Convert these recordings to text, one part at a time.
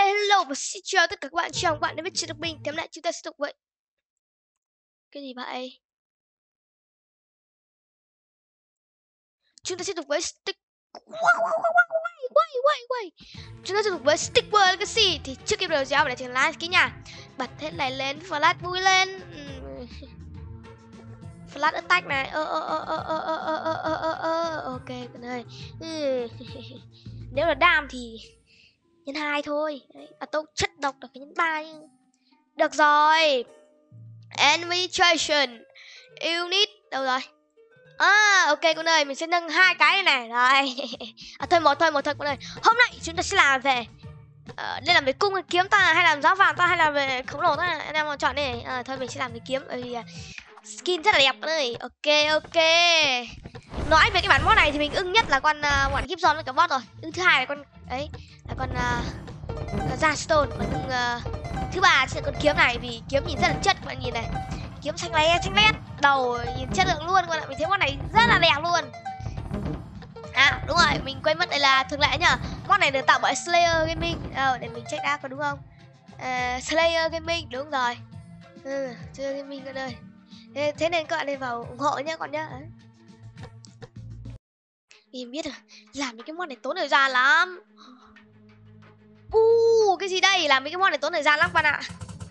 hello và xin chào tất cả các bạn. Chào các bạn đến với Chị Độc Bình. Hôm nay chúng ta sẽ tục vậy. Cái gì vậy? Chúng ta sẽ tục với stick. Quay. Chúng ta sẽ tục với Stick World Legacy. Thì trước khi video giáo để chỉnh like cái nhà. Bật hết này lên, flash vui lên. Flash attack này. Ok con ơi. Nếu là đam thì nhân 2 thôi. Tốc chất độc được nhân 3 nhưng được rồi. Administration unit đâu rồi? Ok con ơi, mình sẽ nâng 2 cái này rồi. Thôi một thôi con ơi. Hôm nay chúng ta sẽ làm về nên làm về cung hay kiếm ta, hay làm giáo vàng ta, hay làm về khổng lồ ta, anh em chọn đi. Thôi mình sẽ làm về kiếm bởi vì skin rất là đẹp con ơi. Ok. Nói về cái bản mod này thì mình ưng nhất là con bọn Gibson với cả bot rồi. Ưng thứ hai là con ấy là con Stone. Còn thứ ba sẽ là con kiếm này vì kiếm nhìn rất là chất, các bạn nhìn này. Kiếm xanh lét, đầu nhìn chất lượng luôn các bạn ạ. Mình thấy mod này rất là đẹp luôn. Đúng rồi, mình quên mất đây là thường lệ nhá. Mod này được tạo bởi Slayer Gaming. Để mình check đã có đúng không? Slayer Gaming đúng rồi. Slayer Gaming con ơi. Thế nên các bạn nên vào ủng hộ nhá con nhá. Mình biết rồi, làm những cái mod này tốn thời gian lắm. Cái gì đây? Làm mấy cái mod này tốn thời gian lắm bạn ạ.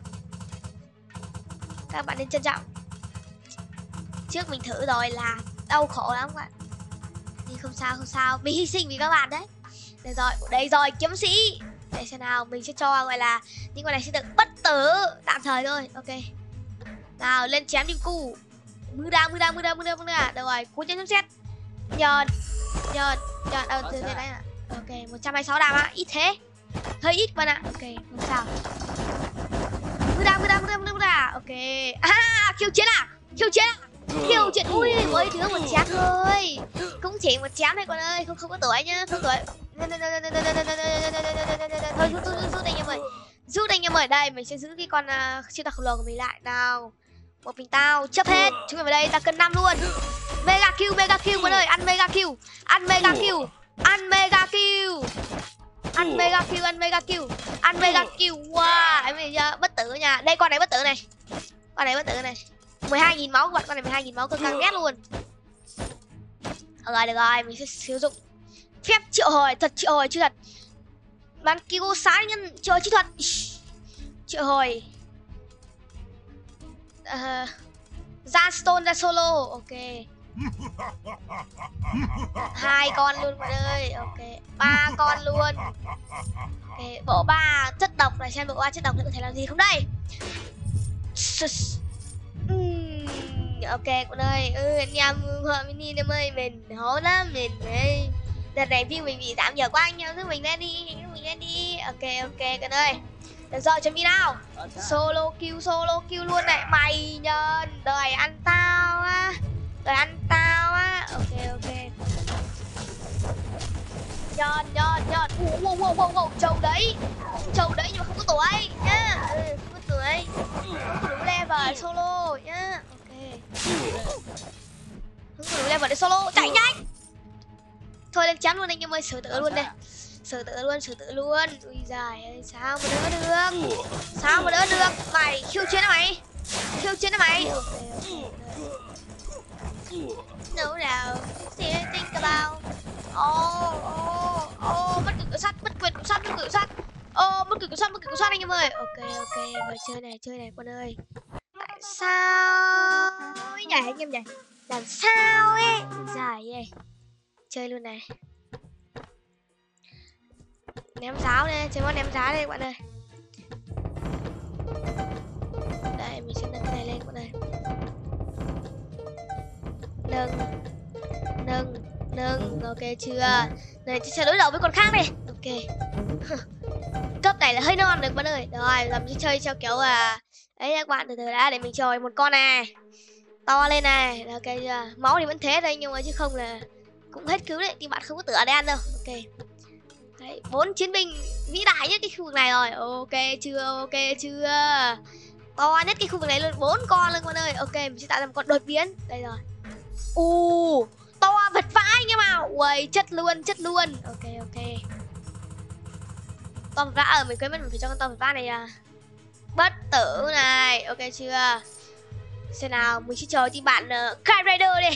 Các bạn nên trân trọng. Trước mình thử rồi là đau khổ lắm các bạn. Nhưng không sao, mình hy sinh vì các bạn đấy. Đây rồi, kiếm sĩ. Để xem nào, mình sẽ cho gọi là những con này sẽ được bất tử tạm thời thôi. Ok. Nào, lên chém đi cu. Mưa đa. Được rồi, cú chém xét. Nhờn. Từ đây này. Ok, 126 đam á, ít thế. Hơi ít bạn ạ. Ok, không sao. Mưa đa. Ok. Khiêu chiến. Ui, mới thứ một chém thôi. Cũng chỉ một chém thôi con ơi, không có tuổi nhá, không tuổi. Thôi rút anh em ơi. Đây, mình sẽ giữ cái con siêu tạc khổng lồ của mình lại. Nào. Một mình tao chấp hết. Chúng mình vào đây ta cân 5 luôn. Mega kill con ơi, ăn mega kill. Wow, em bây giờ bất tử nha. Đây con này bất tử này. 12.000 máu các bạn, con này 12.000 máu cực căng ghét luôn. Được rồi, mình sẽ sử dụng phép triệu hồi chưa thật. Bắn cứu sáng nhân triệu hồi chi thuật. Triệu hồi. Ra stone ra solo, ok. 2 con luôn bạn ơi, ok. 3 con luôn. Ok, bộ 3 chất độc này, xem bộ 3 chất độc nó có thể làm gì không đây. Ok con ơi, anh em mini em ơi, mình hố lắm, mình đây. Đợt này view mình bị giảm nhiều quá, anh em giúp mình lên đi. Ok con ơi. Được rồi, chuẩn bị nào. Solo kill luôn này, mày nhân. Đời ăn tao á. Ok. Nhon. Wow, trâu đấy nhưng mà không có tuổi nhá. Không có tuổi. Không có đủ level solo nhá. Ok. Không có đủ level để solo, chạy nhanh. Thôi lên chắn luôn anh em ơi, xử tử luôn đây. Xử tử luôn. Ui giời ơi, sao mà đỡ được. Mày khiêu chiến hả mày? No nào. Think about. Mất cửa sát. Mất cửa sát anh em ơi. Ok, vào chơi này con ơi. Tại sao nhảy anh em nhỉ? Làm sao ấy? Dài vậy. Chơi luôn này. Ném giáo đây, chơi món ném giá đây các bạn ơi. Đây, mình sẽ nâng cái này lên các bạn ơi. Nâng, ok chưa? Này sẽ đối đầu với con khác đây. Ok. Cấp này là hơi non được bạn ơi. Rồi, làm sẽ chơi theo kiểu đấy các bạn, từ đã để mình chơi một con này. To lên này, ok chưa? Máu thì vẫn thế đây nhưng mà chứ không là cũng hết cứu đấy, thì bạn không có tựa để ăn đâu. Ok. Đấy, 4 chiến binh vĩ đại nhất cái khu vực này rồi. Ok chưa? To nhất cái khu vực này luôn, 4 con luôn con ơi. Ok, mình sẽ tạo ra một con đột biến. Đây rồi. To vật vãi anh em nào. Ui, chất luôn. Ok. To vật vã. Mình quên mất mình phải cho con to vật vã này bất tử này. Ok chưa? Xem nào, mình sẽ chờ team bạn Kite Rider đi.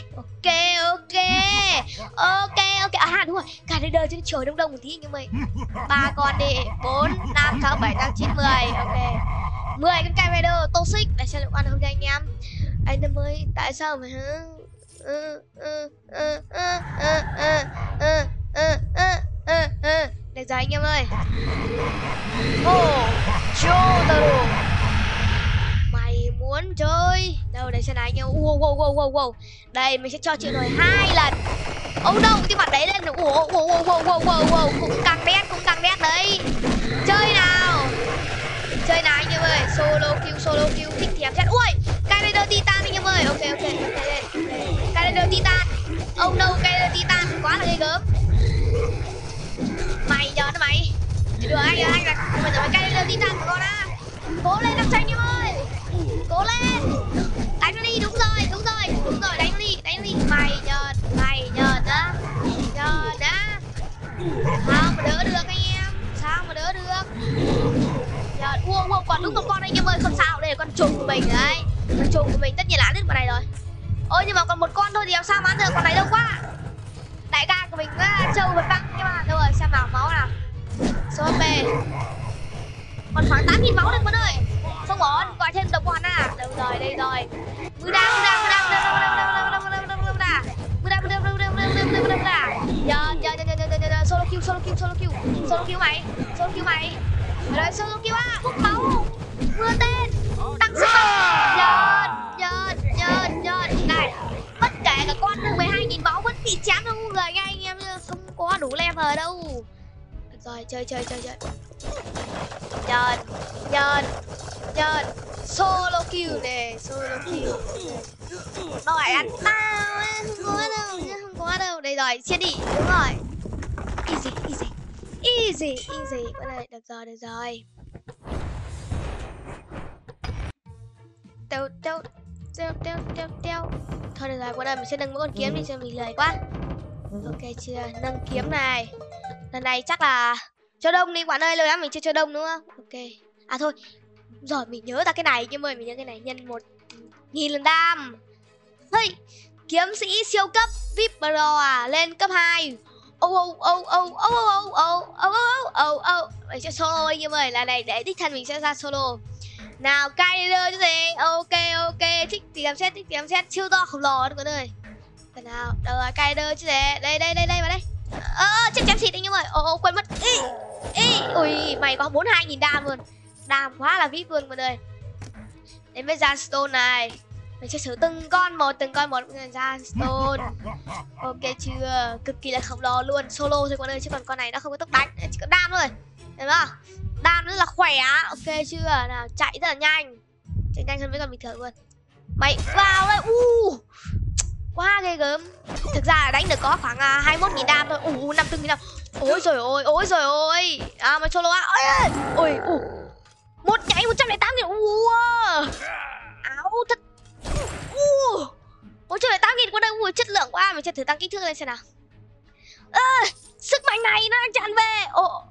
Ok. À đúng rồi, Kite Rider chứ trời đông đông một tí nhưng mà 3 con đi. 4, 5, 6, 7, 8, 9, 10. Ok. 10 con Kite Rider toxic để xem liệu ăn không cho anh em. Anh em ơi, tại sao mà được rồi anh em ơi. Jotaro, mày muốn chơi đâu? Đây xem nào anh em. Wow. Đây mình sẽ cho triệu nổi 2 lần. No, cái mặt đấy lên. Wow. Cũng căng đét đấy. Chơi nào anh em ơi. Solo kill thích thì em chết. Ui, Kite Rider Titan anh em ơi. Ok. Kite Rider Titan. No, Kite Rider Titan quá là ghê gớm. Mày nhớ nó mày. Được anh là mình phải Kite Rider Titan của con á. Cố lên đam xanh em ơi. Cố lên. Đánh nó đi, đúng rồi, đánh nó đi. Mày nhờn á. Sao mà đỡ được anh em? Wow, còn đúng một con anh em ơi, không sao, đây là con trùng của mình đấy. Con trùng của mình tất nhiên là ăn hết con này rồi. Ôi nhưng mà còn một con thôi thì làm sao mà ăn được, con này đông quá. Đại ca của mình trâu vật văng nhưng mà đâu rồi, xem nào, máu nào. Số HP còn khoảng 8.000 máu đấy con ơi. Không ổn, gọi thêm độc hoàn à. Đâu rồi, đây rồi. Mưa đa. Solo kill mày. Rồi solo kill á, hút máu. Mưa tên. Tăng sức mạnh. Nhờn. Này, bất kể cả con 12.000 máu vẫn bị chém trong người ngay anh em, không có đủ level đâu. Được rồi, chơi. Nhờn. Solo kill nè, Nó phải ăn tao, không có đâu. Đây rồi, chia đi, đúng rồi. Easy. Con này, được rồi. Teo. Thôi được rồi, con này mình sẽ nâng mỗi con kiếm đi cho mình lười quá. Ok chưa, nâng kiếm này. Lần này chắc là cho đông đi bạn ơi, lâu lắm mình chưa cho đông đúng không? Ok. À thôi, rồi mình nhớ ra cái này nhưng mà mình nhớ cái này nhân 1.000 lần đam. Hey, kiếm sĩ siêu cấp VIP Pro lên cấp 2. Mình sẽ solo anh em ơi, là này để đích thân mình sẽ ra solo. Nào Kite Rider chứ gì. Ok, thích thì làm xét siêu to khổng lồ con ơi. Cái nào, đâu rồi Kite Rider chứ gì. Đây vào đây. Chém xịt anh em ơi. Quên mất. Ui, mày có 42.000 đam luôn. Đam quá là VIP luôn con ơi. Đến với ra stone này. Mình sẽ xử từng con một ra stone. Ok chưa, cực kỳ là khổng lồ luôn. Solo thôi con ơi, chứ còn con này nó không có tốc đánh, chỉ có đam thôi. Thấy không? Đam rất là khỏe. Ok chưa, nào chạy rất là nhanh. Chạy nhanh hơn với con bình thường luôn. Mày vào đây. Quá ghê gớm. Thực ra là đánh được có khoảng 21.000 đam thôi. 54.000 đam. Ôi rồi ôi. Mày solo á. Ôi. Một nhảy 108.000. Áo thật. 108.000 con đây. Chất lượng quá. Mình sẽ thử tăng kích thước lên xem nào. Sức mạnh này nó đang tràn về.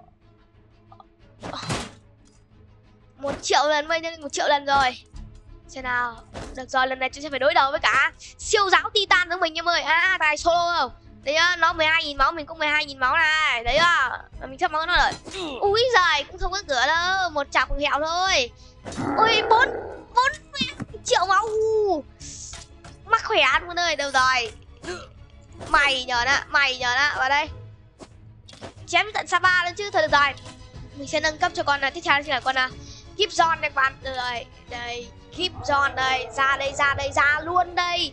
1 triệu lần, bây giờ 1 triệu lần rồi. Xem nào. Được rồi, lần này chúng sẽ phải đối đầu với cả siêu giáo Titan của mình em ơi. Tài solo không? Đấy á, nó 12.000 máu, mình cũng 12.000 máu này. Đấy á, mình sắp máu nó rồi. Úi giời, cũng không có cửa đâu. Một chọc hẹo thôi. Ui, 4 triệu máu. Mắc khỏe luôn ơi, đâu rồi. Mày nhờn á, vào đây. Chém tận Sapa luôn chứ, thôi được rồi. Mình sẽ nâng cấp cho con tiếp theo là con Gibson các bạn. Rồi, đây, Gibson đây, ra luôn đây.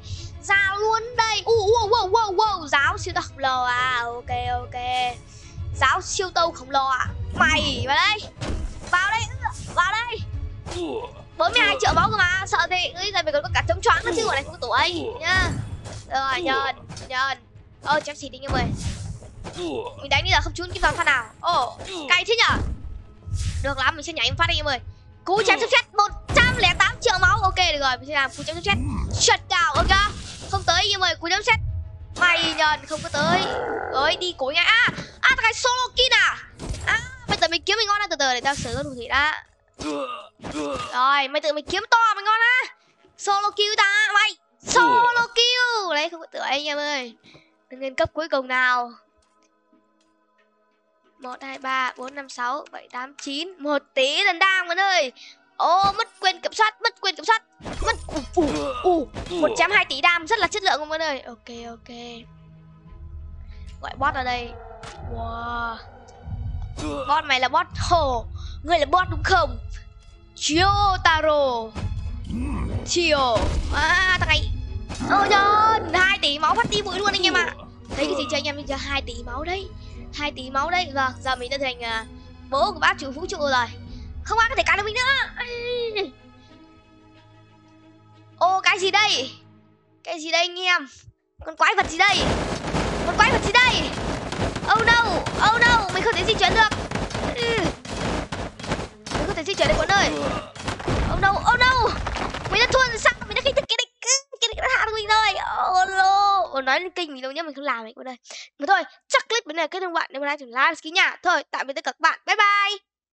Wow, giáo siêu tàu khổng lồ ok. Giáo siêu tàu khổng lồ Mày vào đây. 42 triệu máu cơ mà, sợ thì bây giờ mình còn có cả chống choáng nữa chứ, còn này không có tuổi nhá. Rồi, nhờn. Chém xịt đi em ơi. Mình đánh bây giờ không trúng cái vào phát nào. Cay thế nhở. Được lắm, mình sẽ nhảy một phát đi em ơi. Cú chém sấm sét 108 triệu máu. Ok được rồi, mình sẽ làm cú chém sấm sét shutdown. Ok, không tới em ơi, cú chém sét. Mày nhờn, không có tới. Ơi đi cối ngay. Thằng này solo kill Mày tự mình kiếm mình ngon á, từ từ để tao xử con phù thủy đã. Rồi, mày tự mình kiếm to mày ngon á. Solo kill ta, mày. Solo kill. Đấy, không có tựa anh em ơi. Đừng lên cấp cuối cùng nào. 1, 2, 3, 4, 5, 6, 7, 8, 9. 1 tí lần đang bạn ơi. Mất quyền kiểm soát, mất. 120 tỷ đam, rất là chất lượng không bạn ơi. Ok. Gọi bot ở đây. Wow. Bot mày là bot hổ. Ngươi là bot đúng không? Chiotaro. Chio. Thằng này. Ôi trời, 2 tỷ máu phát đi bụi luôn anh em ạ. Thấy cái gì cho anh em, cho 2 tỷ máu đấy. 2 tỷ máu đấy. Vâng, giờ mình đã thành bố của bác chủ vũ trụ rồi. Không ai có thể cản được mình nữa. Ô, cái gì đây? Cái gì đây anh em? Con quái vật gì đây? Oh no, mình không thể di chuyển được. Mình không thể di chuyển được bạn ơi. Oh no. Mình đã thua rồi sao? Mình đã khinh thực cái địch đã hạ được mình rồi. Oh no. Nói lên kinh mình đâu nhá, mình không làm vậy bạn ơi. Mà thôi, chắc clip bên này kết thúc bạn. Nếu mà like thì like nha. Thôi, tạm biệt tất cả các bạn. Bye bye.